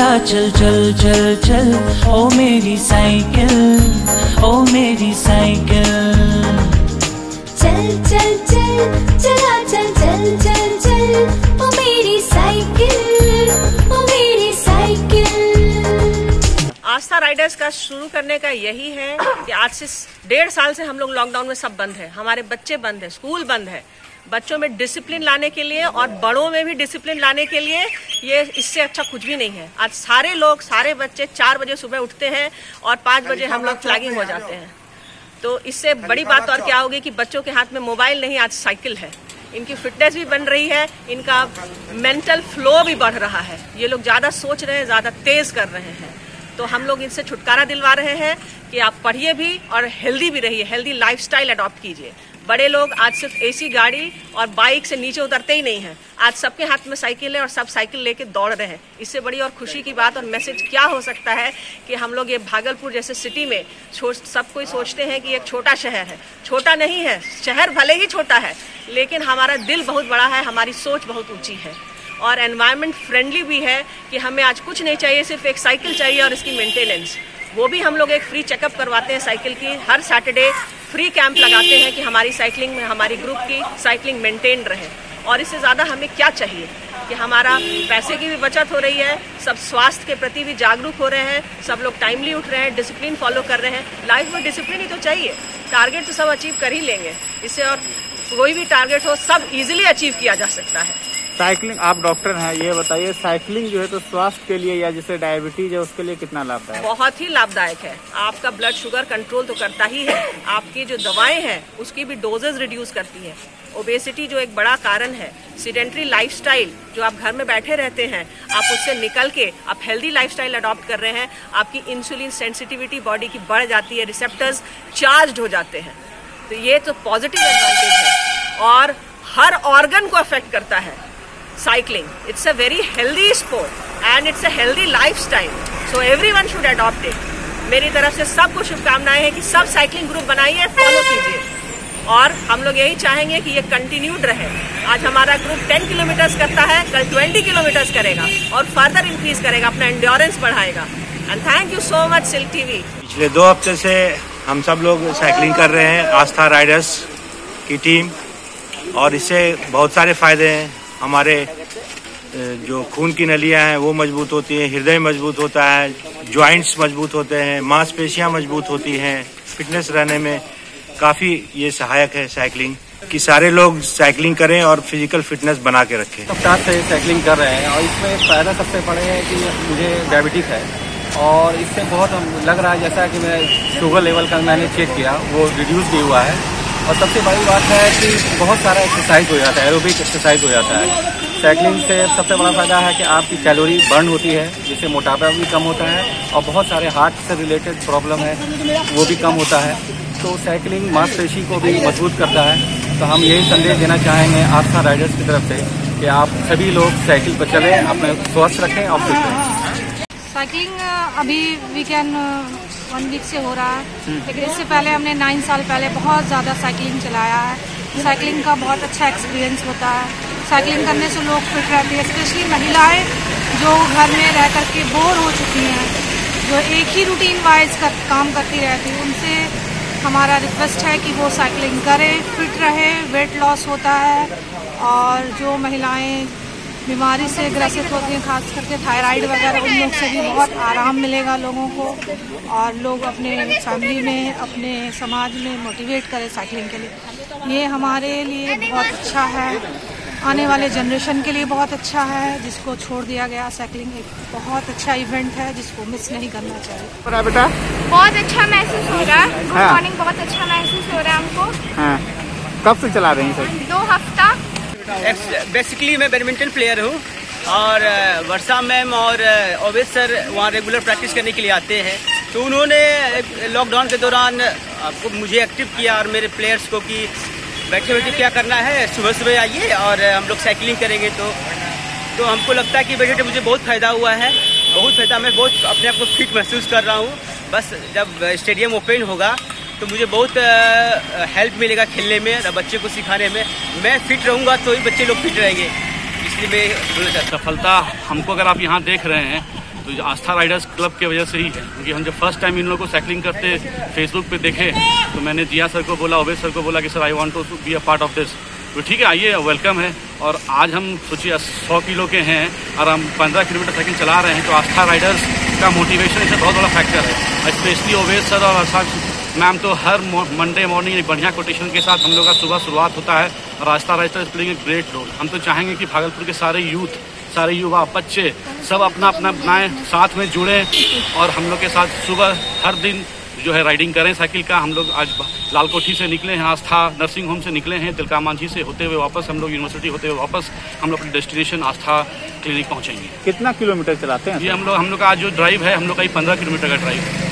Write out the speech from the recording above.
चला चल चल चल चल, ओ मेरी साइकिल, ओ मेरी साइकिल। चल चल चल चला चल चल चल चल, ओ मेरी साइकिल, ओ मेरी साइकिल। आस्था राइडर्स का शुरू करने का यही है कि आज से 1.5 साल से हम लोग लॉकडाउन में सब बंद है, हमारे बच्चे बंद है, स्कूल बंद है। बच्चों में डिसिप्लिन लाने के लिए और बड़ों में भी डिसिप्लिन लाने के लिए ये इससे अच्छा कुछ भी नहीं है। आज सारे लोग, सारे बच्चे 4 बजे सुबह उठते हैं और 5 बजे हम लोग फ्लैगिंग हो जाते हैं। तो इससे बड़ी बात और क्या होगी कि बच्चों के हाथ में मोबाइल नहीं, आज साइकिल है। इनकी फिटनेस भी बन रही है, इनका मेंटल फ्लो भी बढ़ रहा है। ये लोग ज्यादा सोच रहे हैं, ज्यादा तेज कर रहे हैं। तो हम लोग इनसे छुटकारा दिलवा रहे हैं कि आप पढ़िए भी और हेल्दी भी रहिए, हेल्दी लाइफस्टाइल अडॉप्ट कीजिए। बड़े लोग आज सिर्फ एसी गाड़ी और बाइक से नीचे उतरते ही नहीं हैं। आज सबके हाथ में साइकिल है और सब साइकिल लेके दौड़ रहे हैं। इससे बड़ी और खुशी की बात और मैसेज क्या हो सकता है कि हम लोग ये भागलपुर जैसे सिटी में सब कोई सोचते हैं कि एक छोटा शहर है। छोटा नहीं है, शहर भले ही छोटा है, लेकिन हमारा दिल बहुत बड़ा है, हमारी सोच बहुत ऊंची है और एनवायरनमेंट फ्रेंडली भी है कि हमें आज कुछ नहीं चाहिए, सिर्फ एक साइकिल चाहिए और इसकी मेंटेनेंस। वो भी हम लोग एक फ्री चेकअप करवाते हैं साइकिल की। हर सैटरडे फ्री कैंप लगाते हैं कि हमारी साइकिलिंग में, हमारी ग्रुप की साइकिलिंग मेंटेन रहे। और इससे ज़्यादा हमें क्या चाहिए कि हमारा पैसे की भी बचत हो रही है, सब स्वास्थ्य के प्रति भी जागरूक हो रहे हैं, सब लोग टाइमली उठ रहे हैं, डिसिप्लिन फॉलो कर रहे हैं। लाइफ में डिसिप्लिन ही तो चाहिए। टारगेट तो सब अचीव कर ही लेंगे, इससे और कोई भी टारगेट हो सब इजीली अचीव किया जा सकता है। साइकिलिंग, आप डॉक्टर हैं, ये बताइए साइकिलिंग जो है तो स्वास्थ्य के लिए या जैसे डायबिटीज है उसके लिए कितना लाभदायक? बहुत ही लाभदायक है। आपका ब्लड शुगर कंट्रोल तो करता ही है, आपकी जो दवाएं हैं उसकी भी डोजेज रिड्यूस करती है। ओबेसिटी जो एक बड़ा कारण है, सीडेंट्री लाइफस्टाइल जो आप घर में बैठे रहते हैं, आप उससे निकल के आप हेल्दी लाइफस्टाइल अडॉप्ट कर रहे हैं, आपकी इंसुलिन सेंसिटिविटी बॉडी की बढ़ जाती है, रिसेप्टर्स चार्ज्ड हो जाते हैं। तो ये तो पॉजिटिव एडवांटेज है और हर ऑर्गन को अफेक्ट करता है। Cycling, it's a very healthy sport and it's a healthy lifestyle, so everyone should adopt it. मेरी तरफ से सबको शुभकामनाएं हैं कि सब साइकिलिंग ग्रुप बनाइए, फॉलो कीजिए और हम लोग यही चाहेंगे कि ये कंटिन्यूड रहे। आज हमारा ग्रुप 10 किलोमीटर्स करता है, कल 20 किलोमीटर्स करेगा और फर्दर इंक्रीज करेगा, अपना एंड्योरेंस बढ़ाएगा। And thank you so much Silk TV. पिछले 2 हफ्ते से हम सब लोग साइकिलिंग कर रहे हैं, आस्था राइडर्स की टीम, और इससे बहुत सारे फायदे हैं। हमारे जो खून की नलियां हैं वो मजबूत होती हैं, हृदय मजबूत होता है, जॉइंट्स मजबूत होते हैं, मांसपेशियां मजबूत होती हैं। फिटनेस रहने में काफ़ी ये सहायक है साइकिलिंग, कि सारे लोग साइकिलिंग करें और फिजिकल फिटनेस बना के रखें। सप्ताह से साइकिलिंग कर रहे हैं और इसमें फ़ायदा सबसे बड़े है कि मुझे डायबिटिक है और इससे बहुत लग रहा है जैसा कि मैं शुगर लेवल का मैंने चेक किया वो रिड्यूस भी हुआ है। और सबसे बड़ी बात है कि बहुत सारा एक्सरसाइज हो जाता है, एरोबिक एक्सरसाइज हो जाता है। साइकिलिंग से सबसे बड़ा फायदा है कि आपकी कैलोरी बर्न होती है, जिससे मोटापा भी कम होता है और बहुत सारे हार्ट से रिलेटेड प्रॉब्लम है वो भी कम होता है। तो साइकिलिंग मांसपेशी को भी मजबूत करता है। तो हम यही संदेश देना चाहेंगे आस्था राइडर्स की तरफ से कि आप सभी लोग साइकिल पर चलें, अपने स्वस्थ रखें और फिट रहें। साइकिलिंग अभी वीकेंड 1 वीक से हो रहा है, लेकिन इससे पहले हमने 9 साल पहले बहुत ज़्यादा साइकिलिंग चलाया है। साइकिलिंग का बहुत अच्छा एक्सपीरियंस होता है। साइकिलिंग करने से लोग फिट रहती है, स्पेशली महिलाएं जो घर में रह करके बोर हो चुकी हैं, जो एक ही रूटीन वाइज काम करती रहती है, उनसे हमारा रिक्वेस्ट है कि वो साइकिलिंग करें, फिट रहे, वेट लॉस होता है। और जो महिलाएं बीमारी से ग्रसित होती हैं, खास करके थायराइड वगैरह, उन लोग से भी बहुत आराम मिलेगा लोगों को और लोग अपने फैमिली में, अपने समाज में मोटिवेट करें साइकिलिंग के लिए। ये हमारे लिए बहुत अच्छा है, आने वाले जनरेशन के लिए बहुत अच्छा है। जिसको छोड़ दिया गया, साइकिलिंग एक बहुत अच्छा इवेंट है जिसको मिस नहीं करना चाहिए। बेटा बहुत अच्छा महसूस हो रहा है, गुड मॉर्निंग, बहुत अच्छा महसूस हो रहा है हमको। हाँ, कब से चला रही हैं सर? 2 हफ्ता। बेसिकली मैं बैडमिंटन प्लेयर हूँ और वर्षा मैम और ओवेद सर वहाँ रेगुलर प्रैक्टिस करने के लिए आते हैं। तो उन्होंने लॉकडाउन के दौरान आपको मुझे एक्टिव किया और मेरे प्लेयर्स को कि बैठे बैठे क्या करना है, सुबह सुबह आइए और हम लोग साइकिलिंग करेंगे। तो हमको लगता है कि बैठे बैठे मुझे बहुत फ़ायदा हुआ है, बहुत फ़ायदा। मैं बहुत अपने आप को फिट महसूस कर रहा हूँ। बस जब स्टेडियम ओपन होगा तो मुझे बहुत हेल्प मिलेगा खेलने में, बच्चे को सिखाने में। मैं फिट रहूँगा तो ही बच्चे लोग फिट रहेंगे, इसलिए मैं। सफलता हमको अगर आप यहाँ देख रहे हैं तो आस्था राइडर्स क्लब के वजह से ही है, क्योंकि हम जब फर्स्ट टाइम इन लोगों को साइकिलिंग करते फेसबुक पे देखे तो मैंने जिया सर को बोला, ओवेस सर को बोला कि sir I want to be a part of this. तो ठीक है, आइए, वेलकम है। और आज हम सोचिए 100 किलो के हैं और हम 15 किलोमीटर साइकिल चला रहे हैं, तो आस्था राइडर्स का मोटिवेशन इससे बहुत बड़ा फैक्टर है। स्पेशली ओवेस सर और आस्था मैम तो हर मंडे मॉर्निंग एक बढ़िया कोटेशन के साथ हम लोग का सुबह शुरुआत होता है और Aastha riders playing a great role. हम तो चाहेंगे कि भागलपुर के सारे यूथ, सारे युवा, बच्चे सब अपना अपना बनाएं, साथ में जुड़ें और हम लोग के साथ सुबह हर दिन जो है राइडिंग करें साइकिल का। हम लोग आज लालकोठी से निकले हैं, आस्था नर्सिंग होम से निकले हैं, तिलका मांझी से होते हुए वापस हम लोग यूनिवर्सिटी होते हुए वापस हम लोग अपने डेस्टिनेशन आस्था क्लिनिक पहुंचेंगे। कितना किलोमीटर चलाते हैं? ये हम लोग का आज जो ड्राइव है हम लोग का 15 किलोमीटर का ड्राइव है।